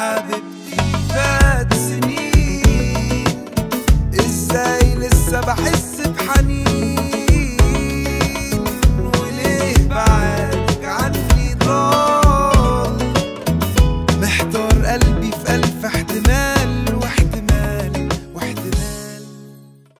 حبيبتي فات سنين، ازاي لسه بحس بحنين، وليه بعدك عني ضال، محتار قلبي في ألف